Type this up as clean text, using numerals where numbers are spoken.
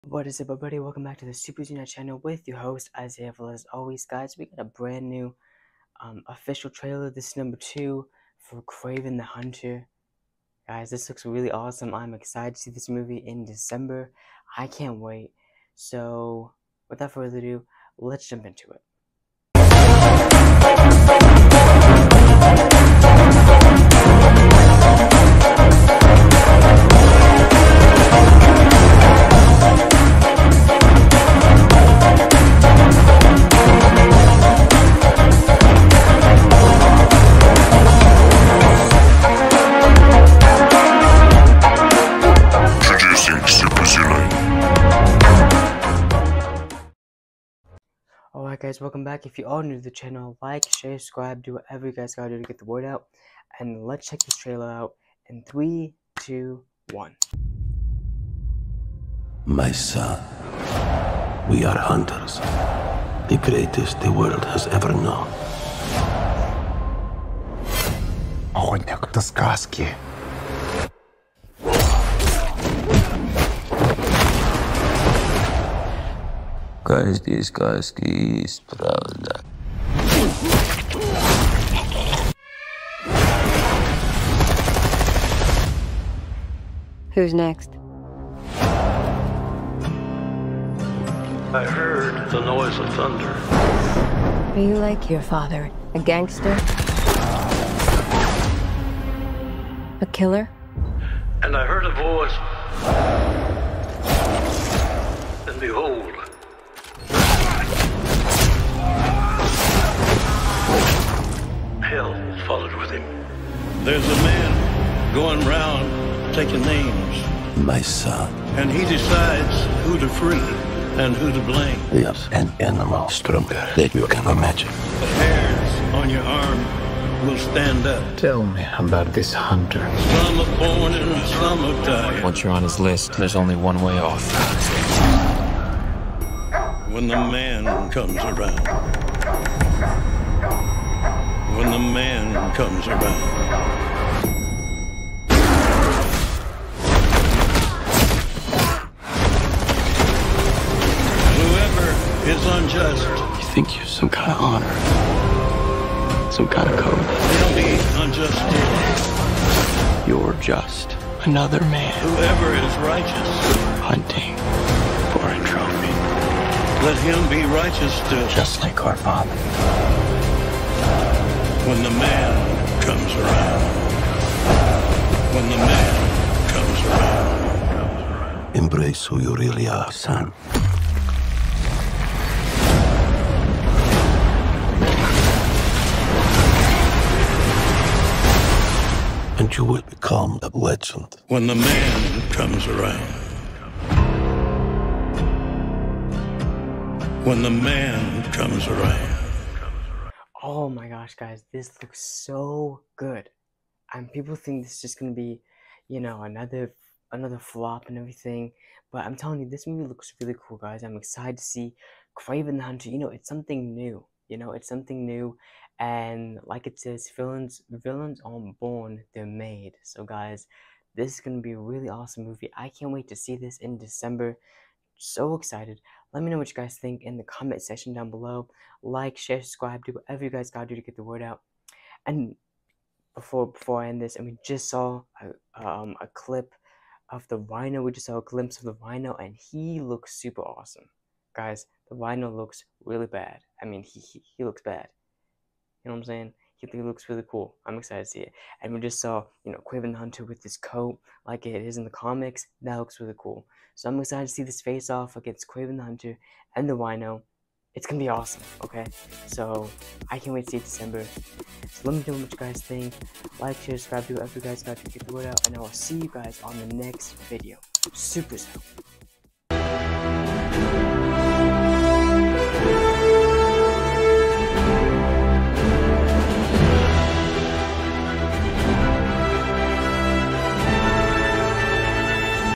What is up, everybody? Welcome back to the Super Junior channel with your host Isaiah. As always, guys, we got a brand new official trailer. This is number 2 for Kraven the Hunter. Guys, this looks really awesome. I'm excited to see this movie in December. I can't wait. So, without further ado, let's jump into it. Alright guys, welcome back. If you are new to the channel, like, share, subscribe, do whatever you guys gotta do to get the word out. And let's check this trailer out in 3, 2, 1. My son, we are hunters, the greatest the world has ever known. Охотник до сказки. Каждой сказки есть правда. Who's next? I heard the noise of thunder. Are you like your father? A gangster? A killer? And I heard a voice. And behold, hell followed with him. There's a man going round taking names, My son, and he decides who to free and who to blame. yes, an animal stronger than you can imagine. The hairs on your arm will stand up. Tell me about this hunter. Some are born and some are died. Once you're on his list, there's only one way off. When the man comes around. When the man comes around. Whoever is unjust, You think you're some kind of honor, some kind of code. they'll be unjust too. You're just another man Whoever is righteous, hunting for a trophy, let him be righteous still. just like our father. When the man comes around. When the man comes around. Embrace who you really are, son. And you will become a legend. When the man comes around. When the man comes around. Oh my gosh, guys, this looks so good. And people think this is just gonna be, another flop and everything. But I'm telling you, this movie looks really cool, guys. I'm excited to see Kraven the Hunter. It's something new. It's something new. And like it says, villains aren't born, they're made. So guys, this is gonna be a really awesome movie. I can't wait to see this in December. So excited. Let me know what you guys think in the comment section down below. Like, share, subscribe, do whatever you guys gotta do to get the word out. And before I end this, and we just saw a clip of the Rhino. We just saw a glimpse of the Rhino, and he looks super awesome, guys. The Rhino looks really bad. I mean, he looks bad. You know what I'm saying? He looks really cool. I'm excited to see it. And we just saw, Kraven the Hunter with his coat, like it is in the comics. That looks really cool. So I'm excited to see this face-off against Kraven the Hunter and the Rhino. It's gonna be awesome, okay? So I can't wait to see it December. So let me know what you guys think. Like, share, subscribe, do whatever you guys got to get the word out. And I will see you guys on the next video. Super soon.